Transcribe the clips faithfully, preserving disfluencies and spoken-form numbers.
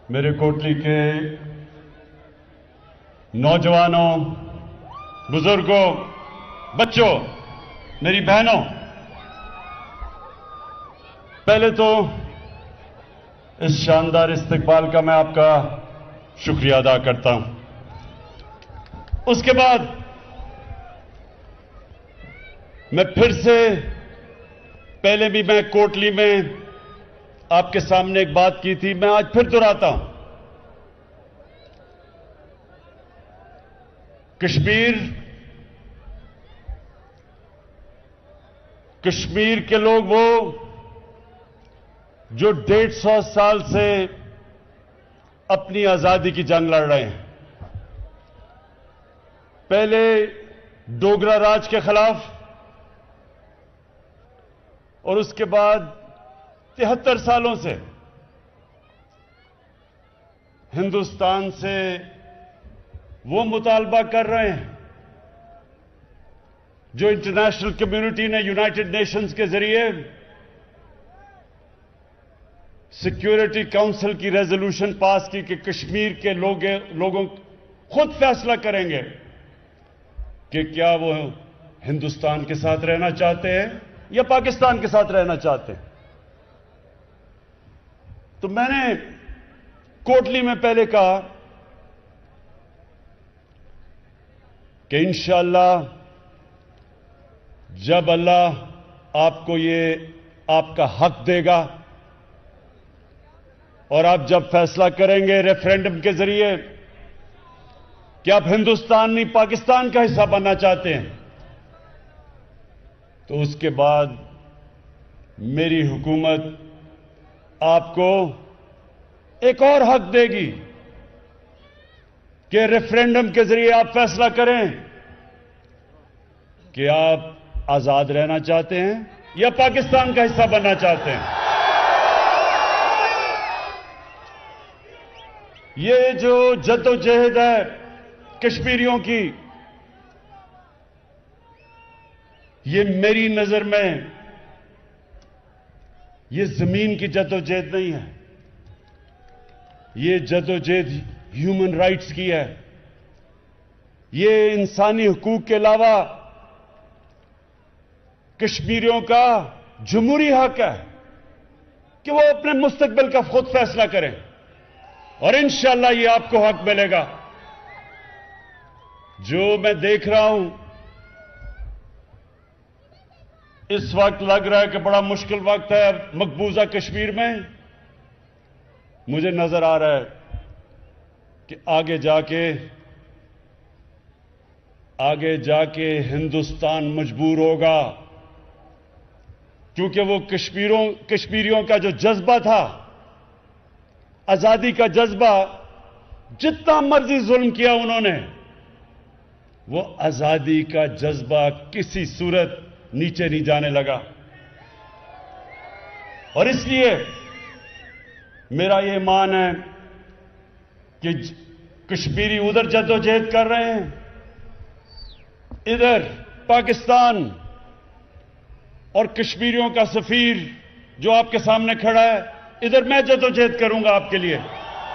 میرے کوٹلی کے نوجوانوں، بزرگوں، بچوں، میری بہنوں، پہلے تو اس شاندار استقبال کا میں آپ کا شکریہ ادا کرتا ہوں۔ اس کے بعد میں پھر سے پہلے بھی میں کوٹلی میں آپ کے سامنے ایک بات کی تھی، میں آج پھر دہراتا ہوں۔ کشمیر کشمیر کے لوگ وہ جو ڈیڑھ سو سال سے اپنی آزادی کی جنگ لڑ رہے ہیں، پہلے ڈوگرا راج کے خلاف اور اس کے بعد تہتر سالوں سے ہندوستان سے وہ مطالبہ کر رہے ہیں جو انٹرنیشنل کمیونٹی نے یونائٹڈ نیشنز کے ذریعے سیکیورٹی کونسل کی ریزولوشن پاس کی کہ کشمیر کے لوگوں خود فیصلہ کریں گے کہ کیا وہ ہندوستان کے ساتھ رہنا چاہتے ہیں یا پاکستان کے ساتھ رہنا چاہتے ہیں۔ تو میں نے کوٹلی میں پہلے کہا کہ انشاءاللہ جب اللہ آپ کو یہ آپ کا حق دے گا اور آپ جب فیصلہ کریں گے ریفرینڈم کے ذریعے کہ آپ ہندوستان نہیں پاکستان کا حصہ بننا چاہتے ہیں، تو اس کے بعد میری حکومت آپ کو ایک اور حق دے گی کہ ریفرینڈم کے ذریعے آپ فیصلہ کریں کہ آپ آزاد رہنا چاہتے ہیں یا پاکستان کا حصہ بننا چاہتے ہیں۔ یہ جو جدوجہد ہے کشمیریوں کی، یہ میری نظر میں یہ زمین کی جدوجہد نہیں ہے، یہ جدوجہد ہیومن رائٹس کی ہے۔ یہ انسانی حقوق کے علاوہ کشمیریوں کا جمہوری حق ہے کہ وہ اپنے مستقبل کا خود فیصلہ کریں، اور انشاءاللہ یہ آپ کو حق ملے گا۔ جو میں دیکھ رہا ہوں اس وقت لگ رہا ہے کہ بڑا مشکل وقت ہے مقبوضہ کشمیر میں، مجھے نظر آ رہا ہے کہ آگے جا کے آگے جا کے ہندوستان مجبور ہوگا، کیونکہ وہ کشمیروں کشمیریوں کا جو جذبہ تھا، آزادی کا جذبہ، جتنا مرضی ظلم کیا انہوں نے، وہ آزادی کا جذبہ کسی صورت نیچے نہیں جانے لگا۔ اور اس لیے میرا یہ ایمان ہے کہ کشمیری ادھر جدوجہد کر رہے ہیں، ادھر پاکستان اور کشمیریوں کا سفیر جو آپ کے سامنے کھڑا ہے، ادھر میں جدوجہد کروں گا آپ کے لیے۔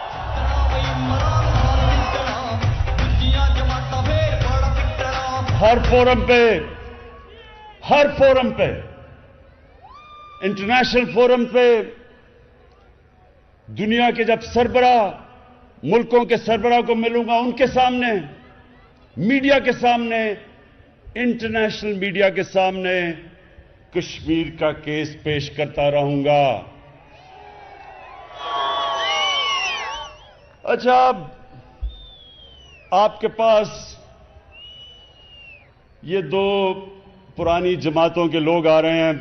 ہر فورم پہ ہر فورم پہ انٹرنیشنل فورم پہ دنیا کے جب سربراہ ملکوں کے سربراہ کو ملوں گا، ان کے سامنے، میڈیا کے سامنے، انٹرنیشنل میڈیا کے سامنے کشمیر کا کیس پیش کرتا رہوں گا۔ اچھا، اب آپ کے پاس یہ دو پرانی جماعتوں کے لوگ آ رہے ہیں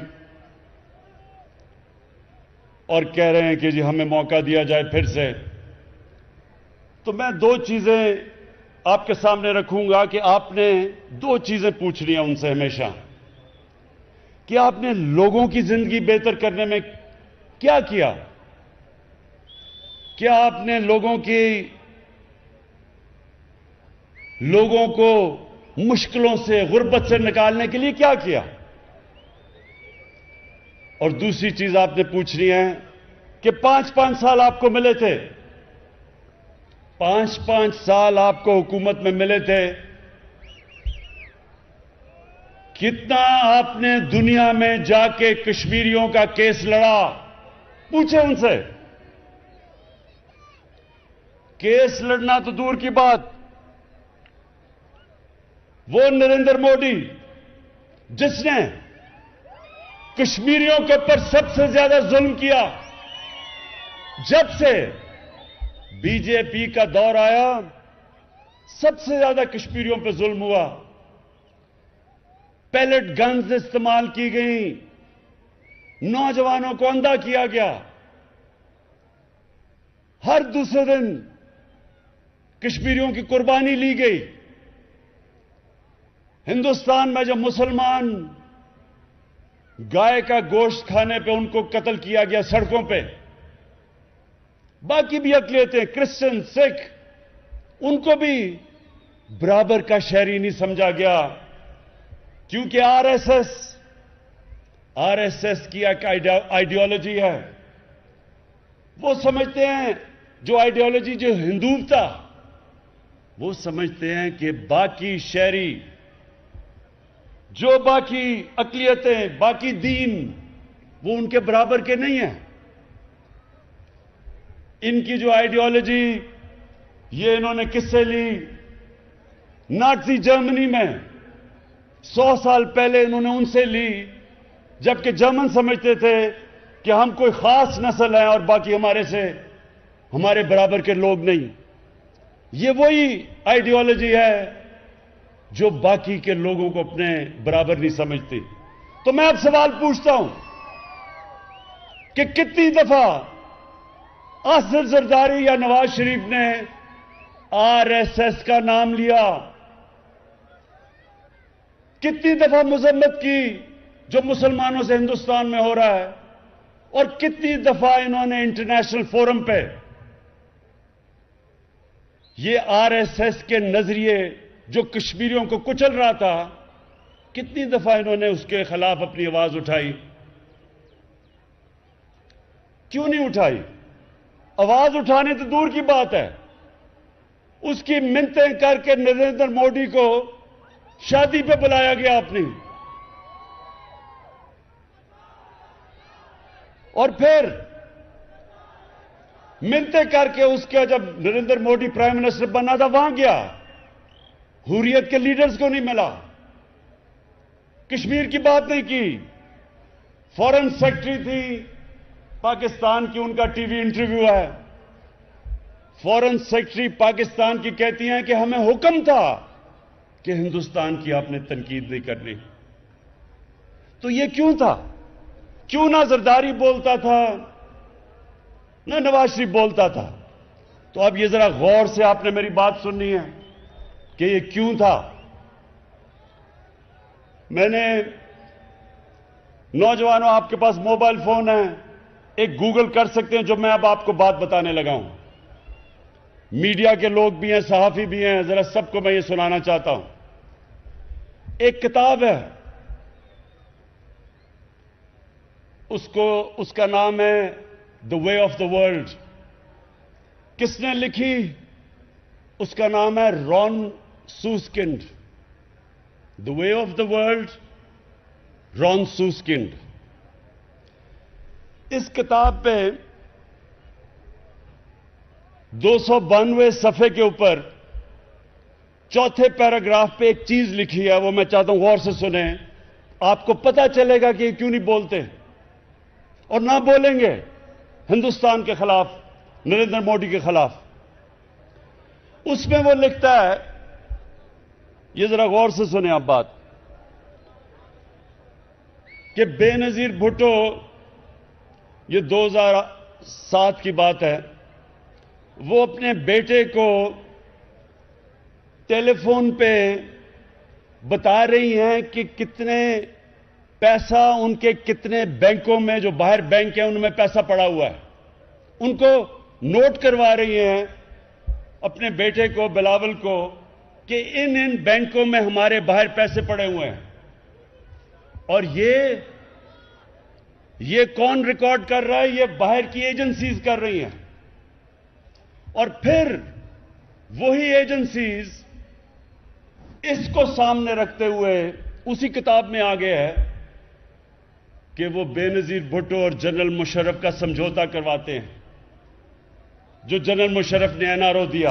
اور کہہ رہے ہیں کہ جی ہمیں موقع دیا جائے پھر سے، تو میں دو چیزیں آپ کے سامنے رکھوں گا کہ آپ نے دو چیزیں پوچھنی ہیں ان سے ہمیشہ، کہ آپ نے لوگوں کی زندگی بہتر کرنے میں کیا کیا؟ کیا آپ نے لوگوں کی لوگوں کو مشکلوں سے، غربت سے نکالنے کے لیے کیا کیا؟ اور دوسری چیز آپ نے پوچھنی ہے کہ پانچ پانچ سال آپ کو ملے تھے، پانچ پانچ سال آپ کو حکومت میں ملے تھے. کتنا آپ نے دنیا میں جا کے کشمیریوں کا کیس لڑا؟ پوچھیں ان سے. کیس لڑنا تو دور کی بات، وہ نریندر مودی جس نے کشمیریوں کے اوپر سب سے زیادہ ظلم کیا، جب سے بی جے پی کا دور آیا سب سے زیادہ کشمیریوں پہ ظلم ہوا. پیلٹ گنز استعمال کی گئیں، نوجوانوں کو اندھا کیا گیا. ہر دوسرے دن کشمیریوں کی قربانی لی گئی. ہندوستان میں جب مسلمان گائے کا گوشت کھانے پہ ان کو قتل کیا گیا سڑکوں پہ، باقی بھی اقلیتیں کرسچن سکھ ان کو بھی برابر کا شہری نہیں سمجھا گیا، کیونکہ R S S R S S کی ایک آئیڈیالوجی ہے. وہ سمجھتے ہیں، جو آئیڈیالوجی جو ہندو تھا، وہ سمجھتے ہیں کہ باقی شہری، جو باقی اقلیتیں، باقی دین، وہ ان کے برابر کے نہیں ہیں. ان کی جو آئیڈیالوجی، یہ انہوں نے کس سے لی؟ نازی جرمنی میں سو سال پہلے انہوں نے ان سے لی، جبکہ جرمن سمجھتے تھے کہ ہم کوئی خاص نسل ہیں اور باقی ہمارے سے ہمارے برابر کے لوگ نہیں. یہ وہی آئیڈیالوجی ہے جو باقی کے لوگوں کو اپنے برابر نہیں سمجھتی. تو میں اب سوال پوچھتا ہوں کہ کتنی دفعہ آصف زرداری یا نواز شریف نے آر ایس ایس کا نام لیا؟ کتنی دفعہ مذمت کی جو مسلمانوں سے ہندوستان میں ہو رہا ہے؟ اور کتنی دفعہ انہوں نے انٹرنیشنل فورم پہ یہ آر ایس ایس کے نظریے جو کشمیریوں کو کچل رہا تھا، کتنی دفعہ انہوں نے اس کے خلاف اپنی آواز اٹھائی؟ کیوں نہیں اٹھائی؟ آواز اٹھانے تو دور کی بات ہے، اس کی منتیں کر کے نریندر مودی کو شادی پہ بلایا گیا اپنی، اور پھر منتیں کر کے اس کا جب نریندر مودی پرائم منسٹر بنا تھا وہاں گیا، حریت کے لیڈرز کو نہیں ملا، کشمیر کی بات نہیں کی. فورن سیکرٹری تھی پاکستان کی، ان کا ٹی وی انٹرویو ہے، فورن سیکرٹری پاکستان کی کہتی ہیں کہ ہمیں حکم تھا کہ ہندوستان کی آپ نے تنقید نہیں کرنی. تو یہ کیوں تھا؟ کیوں نہ زرداری بولتا تھا، نہ نواز شریف بولتا تھا؟ تو اب یہ ذرا غور سے آپ نے میری بات سننی ہے کہ یہ کیوں تھا. میں نے نوجوانوں، آپ کے پاس موبائل فون ہے، ایک گوگل کر سکتے ہیں جو میں اب آپ کو بات بتانے لگا ہوں. میڈیا کے لوگ بھی ہیں، صحافی بھی ہیں، ذرا سب کو میں یہ سنانا چاہتا ہوں. ایک کتاب ہے، اس کو اس کا نام ہے دا وے آف دا ورلڈ. کس نے لکھی؟ اس کا نام ہے رون سوسکنڈ. دا وے آف دا ورلڈ، رون سوسکنڈ. اس کتاب پہ دو سو بانوے صفحے کے اوپر چوتھے پیراگراف پہ ایک چیز لکھی ہے، وہ میں چاہتا ہوں غور سے سنیں. آپ کو پتا چلے گا کہ یہ کیوں نہیں بولتے اور نہ بولیں گے ہندوستان کے خلاف، نریندر مودی کے خلاف. اس میں وہ لکھتا ہے، یہ ذرا غور سے سنیں آپ بات، کہ بے نظیر بھٹو، یہ دو ہزار سات کی بات ہے، وہ اپنے بیٹے کو ٹیلی فون پہ بتا رہی ہیں کہ کتنے پیسہ ان کے کتنے بینکوں میں، جو باہر بینک ہیں ان میں پیسہ پڑا ہوا ہے. ان کو نوٹ کروا رہی ہیں اپنے بیٹے کو، بلاول کو، کہ ان ان بینکوں میں ہمارے باہر پیسے پڑے ہوئے ہیں. اور یہ یہ کون ریکارڈ کر رہا ہے؟ یہ باہر کی ایجنسیز کر رہی ہیں. اور پھر وہی ایجنسیز اس کو سامنے رکھتے ہوئے اسی کتاب میں آگے ہے کہ وہ بے نظیر بھٹو اور جنرل مشرف کا سمجھوتا کرواتے ہیں. جو جنرل مشرف نے این آر او دیا,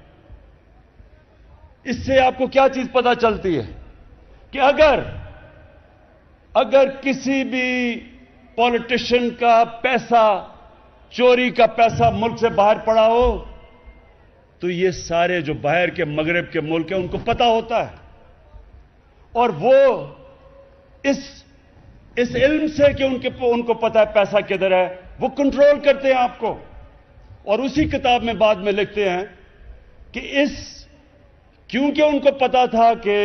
اس سے آپ کو کیا چیز پتا چلتی ہے کہ اگر اگر کسی بھی پولیٹیشین کا پیسہ, چوری کا پیسہ ملک سے باہر پڑا ہو تو یہ سارے جو باہر کے مغرب کے ملک ہیں ان کو پتا ہوتا ہے, اور وہ اس اس علم سے کہ ان کے ان کو پتا ہے پیسہ کدھر ہے, وہ کنٹرول کرتے ہیں آپ کو. اور اسی کتاب میں بعد میں لکھتے ہیں کہ اس کیونکہ ان کو پتا تھا کہ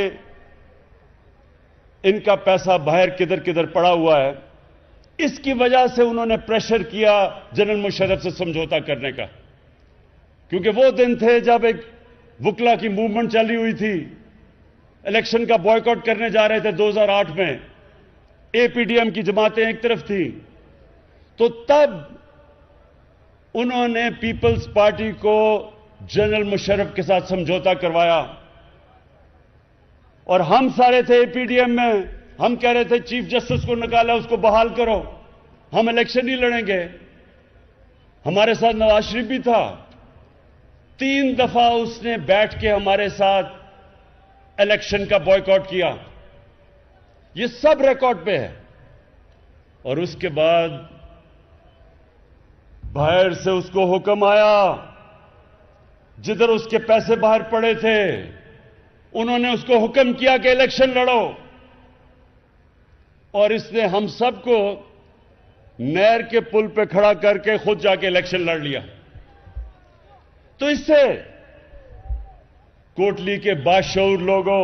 ان کا پیسہ باہر کدھر کدھر پڑا ہوا ہے, اس کی وجہ سے انہوں نے پریشر کیا جنرل مشرف سے سمجھوتا کرنے کا. کیونکہ وہ دن تھے جب ایک وکلا کی موومنٹ چلی ہوئی تھی, الیکشن کا بوائیکاٹ کرنے جا رہے تھے دو ہزار آٹھ میں, اے پی ڈی ایم کی جماعتیں ایک طرف تھیں, تو تب انہوں نے پیپلز پارٹی کو جنرل مشرف کے ساتھ سمجھوتا کروایا. اور ہم سارے تھے اے پی ڈی ایم میں, ہم کہہ رہے تھے چیف جسٹس کو نکالا, اس کو بحال کرو, ہم الیکشن نہیں لڑیں گے. ہمارے ساتھ نواز شریف بھی تھا, تین دفعہ اس نے بیٹھ کے ہمارے ساتھ الیکشن کا بوائیکاٹ کیا. یہ سب ریکارڈ پہ ہے. اور اس کے بعد باہر سے اس کو حکم آیا, جدھر اس کے پیسے باہر پڑے تھے انہوں نے اس کو حکم کیا کہ الیکشن لڑو, اور اس نے ہم سب کو نہر کے پل پہ کھڑا کر کے خود جا کے الیکشن لڑ لیا. تو اس سے کوٹلی کے باشعور لوگوں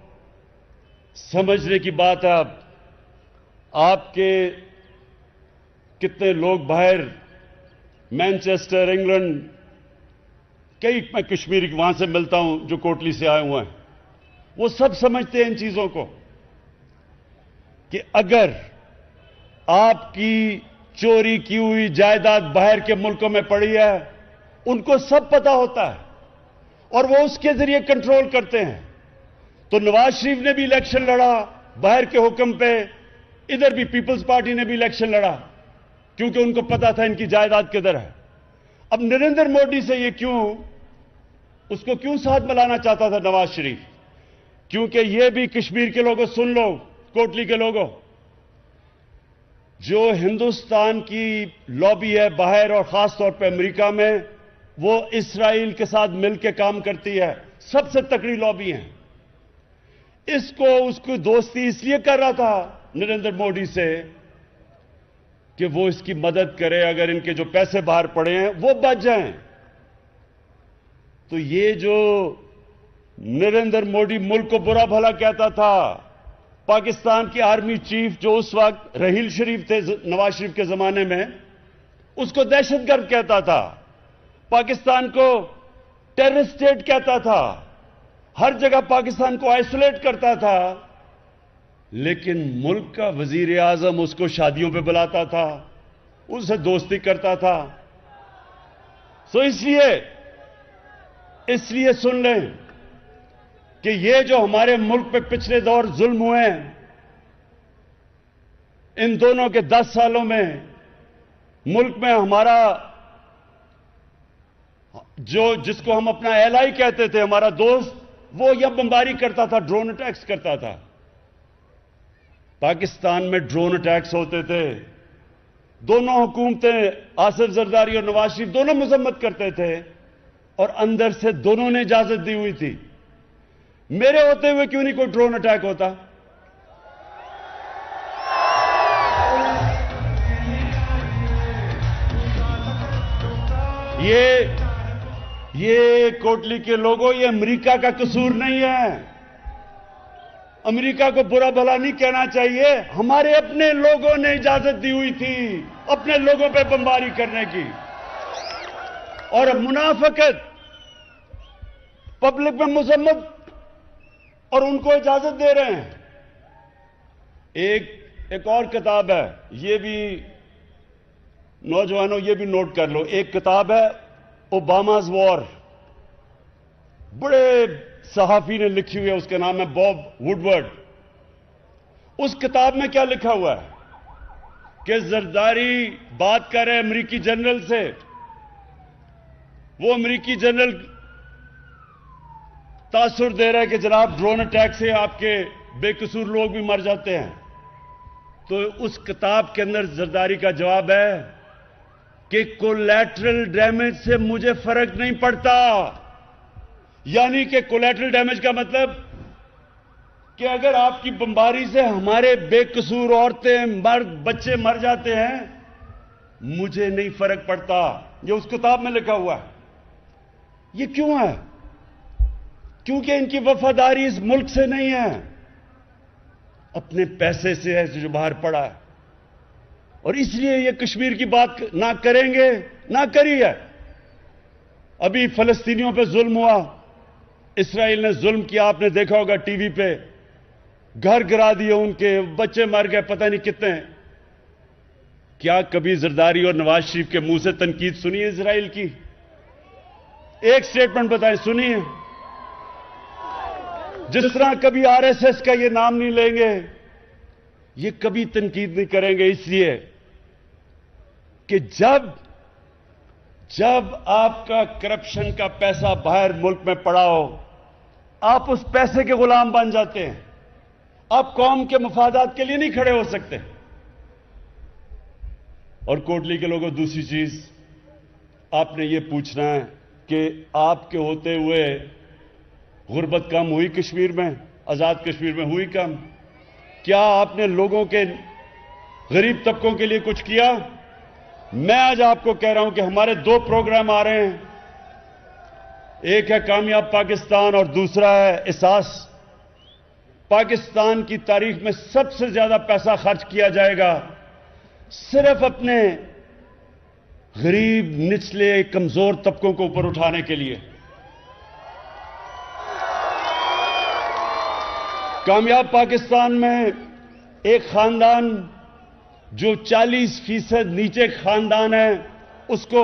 سمجھنے کی بات ہے. اب آپ کے کتنے لوگ باہر مینچسٹر, انگلینڈ, کئی میں کشمیر وہاں سے ملتا ہوں جو کوٹلی سے آئے ہوئے ہیں, وہ سب سمجھتے ہیں ان چیزوں کو کہ اگر آپ کی چوری کی ہوئی جائیداد باہر کے ملکوں میں پڑی ہے, ان کو سب پتا ہوتا ہے اور وہ اس کے ذریعے کنٹرول کرتے ہیں. تو نواز شریف نے بھی الیکشن لڑا باہر کے حکم پہ, ادھر بھی پیپلز پارٹی نے بھی الیکشن لڑا کیونکہ ان کو پتا تھا ان کی جائیداد کدھر ہے. اب نریندر مودی سے یہ کیوں, اس کو کیوں ساتھ ملانا چاہتا تھا نواز شریف؟ کیونکہ یہ بھی کشمیر کے لوگوں سن لو, کوٹلی کے لوگوں, جو ہندوستان کی لابی ہے باہر اور خاص طور پہ امریکہ میں, وہ اسرائیل کے ساتھ مل کے کام کرتی ہے, سب سے تکڑی لابی ہیں. اس کو اس کی دوستی اس لیے کر رہا تھا نریندر مودی سے کہ وہ اس کی مدد کرے, اگر ان کے جو پیسے باہر پڑے ہیں وہ بچ جائیں. تو یہ جو نریندر مودی ملک کو برا بھلا کہتا تھا, پاکستان کی آرمی چیف جو اس وقت رحیل شریف تھے نواز شریف کے زمانے میں, اس کو دہشت گرد کہتا تھا, پاکستان کو ٹیررسٹ اسٹیٹ کہتا تھا, ہر جگہ پاکستان کو آئسولیٹ کرتا تھا, لیکن ملک کا وزیر اعظم اس کو شادیوں پہ بلاتا تھا, اس سے دوستی کرتا تھا. سو اس لیے اس لیے سن لیں کہ یہ جو ہمارے ملک پہ پچھلے دور ظلم ہوئے ہیں, ان دونوں کے دس سالوں میں ملک میں ہمارا جو جس کو ہم اپنا ایلائی کہتے تھے, ہمارا دوست, وہ یہ بمباری کرتا تھا, ڈرون اٹیکس کرتا تھا. پاکستان میں ڈرون اٹیکس ہوتے تھے, دونوں حکومتیں آصف زرداری اور نواز شریف دونوں مذمت کرتے تھے, اور اندر سے دونوں نے اجازت دی ہوئی تھی. میرے ہوتے ہوئے کیوں نہیں کوئی ڈرون اٹیک ہوتا؟ یہ یہ کوٹلی کے لوگوں, یہ امریکہ کا قصور نہیں ہے. امریکہ کو برا بھلا نہیں کہنا چاہیے, ہمارے اپنے لوگوں نے اجازت دی ہوئی تھی اپنے لوگوں پہ بمباری کرنے کی. اور منافقت, پبلک میں مذمت, اور ان کو اجازت دے رہے ہیں. ایک ایک اور کتاب ہے, یہ بھی نوجوانوں یہ بھی نوٹ کر لو, ایک کتاب ہے اوباماز وار. बड़े सहाफी ने लिखी हुई है, उसका नाम है बॉब वुडवर्ड। उस किताब में क्या लिखा हुआ है कि जरदारी बात कर रहे हैं अमेरिकी जनरल से। वो अमेरिकी जनरल तासुर दे रहा है कि जनाब ड्रोन अटैक से आपके बेकसूर लोग भी मर जाते हैं। तो उस किताब के अंदर जरदारी का जवाब है कि कोलैटरल डैमेज से मुझे फर्क नहीं पड़ता। यानी कि कोलैटरल डैमेज का मतलब कि अगर आपकी बमबारी से हमारे बेकसूर औरतें, मर्द, बच्चे मर जाते हैं, मुझे नहीं फर्क पड़ता। ये उस किताब में लिखा हुआ है। ये क्यों है? क्योंकि इनकी वफादारी इस मुल्क से नहीं है, अपने पैसे से है जो बाहर पड़ा है। और इसलिए ये कश्मीर की बात ना करेंगे, ना करी है। अभी फलस्तीनियों पे जुल्म हुआ, इसराइल ने जुल्म किया, आपने देखा होगा टीवी पे, घर गिरा दिए उनके, बच्चे मर गए, पता नहीं कितने। क्या कभी जरदारी और नवाज शरीफ के मुंह से तनकीद सुनी है इसराइल की? एक स्टेटमेंट बताएं, सुनी है? जिस तरह कभी आरएसएस का ये नाम नहीं लेंगे, ये कभी तनकीद नहीं करेंगे, इसलिए कि जब जब आपका करप्शन का पैसा बाहर मुल्क में पड़ा हो, आप उस पैसे के गुलाम बन जाते हैं। आप कौम के मफादात के लिए नहीं खड़े हो सकते। और कोटली के लोगों, दूसरी चीज आपने ये पूछना है कि आपके होते हुए गुर्बत कम हुई कश्मीर में, आजाद कश्मीर में हुई कम? क्या आपने लोगों के, गरीब तबकों के लिए कुछ किया? मैं आज आपको कह रहा हूं कि हमारे दो प्रोग्राम आ रहे हैं। एक है कामयाब पाकिस्तान और दूसरा है एहसास। पाकिस्तान की तारीख में सबसे ज्यादा पैसा खर्च किया जाएगा सिर्फ अपने गरीब, निचले, कमजोर तबकों को ऊपर उठाने के लिए। कामयाब पाकिस्तान में एक खानदान जो चालीस फीसद नीचे खानदान है, उसको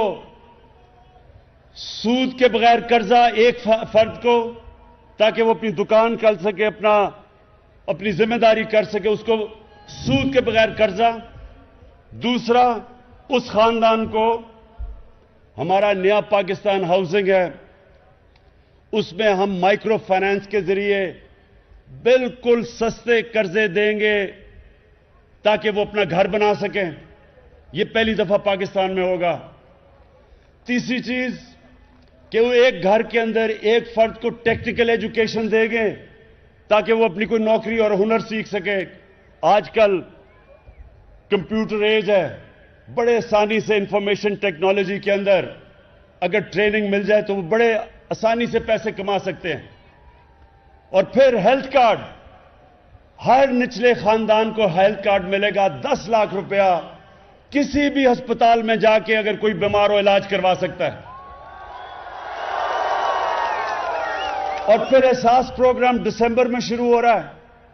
सूद के बगैर कर्जा, एक फर्द को, ताकि वो अपनी दुकान कर सके, अपना अपनी जिम्मेदारी कर सके, उसको सूद के बगैर कर्जा। दूसरा, उस खानदान को हमारा नया पाकिस्तान हाउसिंग है, उसमें हम माइक्रो फाइनेंस के जरिए बिल्कुल सस्ते कर्जे देंगे ताकि वो अपना घर बना सकें। ये पहली दफा पाकिस्तान में होगा। तीसरी चीज कि वो एक घर के अंदर एक फर्द को टेक्निकल एजुकेशन देंगे ताकि वो अपनी कोई नौकरी और हुनर सीख सके। आजकल कंप्यूटर एज है, बड़े आसानी से इंफॉर्मेशन टेक्नोलॉजी के अंदर अगर ट्रेनिंग मिल जाए तो वो बड़े आसानी से पैसे कमा सकते हैं। और फिर हेल्थ कार्ड, हर निचले खानदान को हेल्थ कार्ड मिलेगा, दस लाख रुपया, किसी भी अस्पताल में जाके अगर कोई बीमार हो इलाज करवा सकता है। और फिर एहसास प्रोग्राम दिसंबर में शुरू हो रहा है।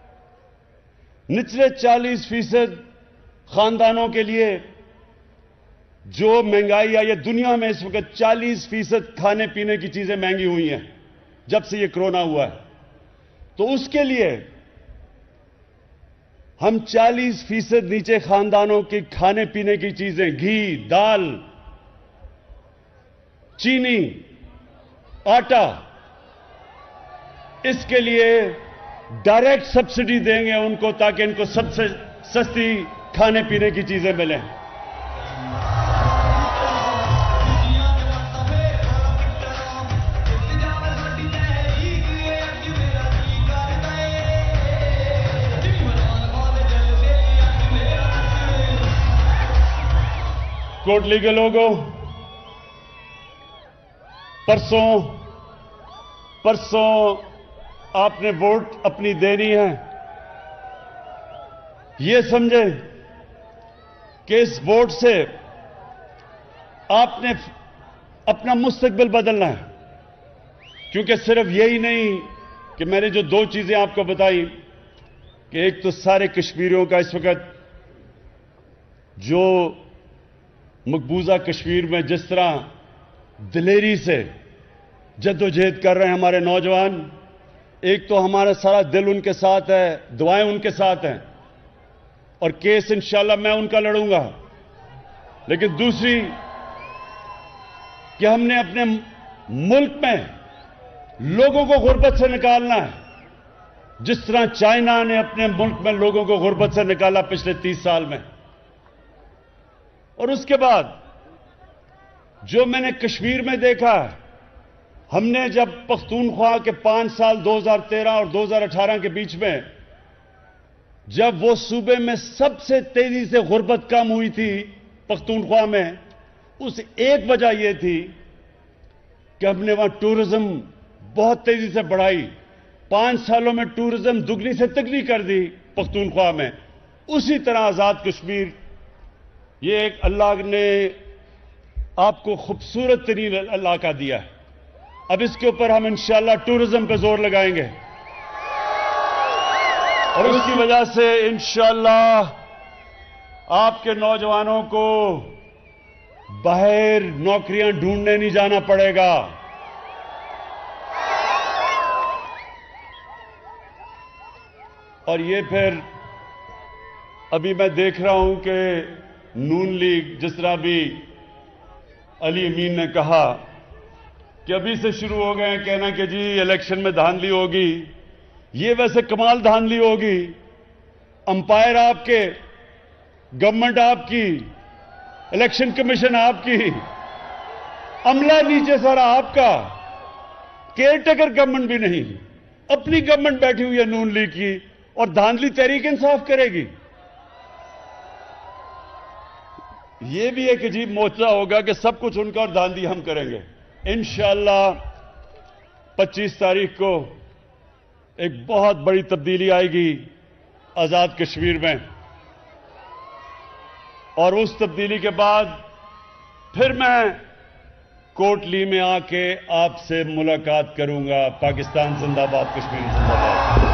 निचले चालीस फीसद खानदानों के लिए जो महंगाई आई है, दुनिया में इस वक्त चालीस फीसद खाने पीने की चीजें महंगी हुई हैं जब से ये कोरोना हुआ है। तो उसके लिए हम चालीस फीसद नीचे खानदानों की खाने पीने की चीजें, घी, दाल, चीनी, आटा, इसके लिए डायरेक्ट सब्सिडी देंगे उनको ताकि इनको सबसे सस्ती खाने पीने की चीजें मिलें। कोटली के लोगों, परसों परसों आपने वोट अपनी देनी है। ये समझे कि इस वोट से आपने अपना मुस्तकबिल बदलना है। क्योंकि सिर्फ यही नहीं कि मैंने जो दो चीजें आपको बताई कि एक तो सारे कश्मीरियों का इस वक्त जो मकबूजा कश्मीर में जिस तरह दिलेरी से जद्दोजहद कर रहे हैं हमारे नौजवान, एक तो हमारा सारा दिल उनके साथ है, दुआएं उनके साथ हैं, और केस इंशाल्लाह मैं उनका लड़ूंगा। लेकिन दूसरी कि हमने अपने मुल्क में लोगों को गुर्बत से निकालना है, जिस तरह चाइना ने अपने मुल्क में लोगों को गुर्बत से निकाला पिछले तीस साल में। और उसके बाद जो मैंने कश्मीर में देखा है, हमने जब पख्तूनख्वा के पांच साल दो हज़ार तेरह और दो हज़ार अठारह के बीच में, जब वो सूबे में सबसे तेजी से गुर्बत कम हुई थी पख्तूनख्वा में, उस एक वजह यह थी कि हमने वहां टूरिज्म बहुत तेजी से बढ़ाई। पांच सालों में टूरिज्म दुगनी से तिगनी कर दी पख्तूनख्वा में। उसी तरह आजाद कश्मीर, ये एक अल्लाह ने आपको खूबसूरत तरीन इलाका दिया है। अब इसके ऊपर हम इंशाअल्लाह टूरिज्म पे जोर लगाएंगे, और उसकी वजह से इंशाअल्लाह आपके नौजवानों को बाहर नौकरियां ढूंढने नहीं जाना पड़ेगा। और ये फिर अभी मैं देख रहा हूं कि नून लीग, जिस तरह भी अली अमीन ने कहा कि अभी से शुरू हो गए हैं कहना कि जी इलेक्शन में धांधली होगी। ये वैसे कमाल धांधली होगी, अंपायर आपके, गवर्नमेंट आपकी, इलेक्शन कमीशन आपकी, अमला नीचे सारा आपका, केयरटेकर गवर्नमेंट भी नहीं, अपनी गवर्नमेंट बैठी हुई है नून लीग की, और धांधली तहरीक इंसाफ करेगी। ये भी एक अजीब मोर्चा होगा कि सब कुछ उनका और धांधली हम करेंगे। इंशाअल्लाह पच्चीस तारीख को एक बहुत बड़ी तब्दीली आएगी आजाद कश्मीर में, और उस तब्दीली के बाद फिर मैं कोटली में आके आपसे मुलाकात करूंगा। पाकिस्तान जिंदाबाद, कश्मीर जिंदाबाद।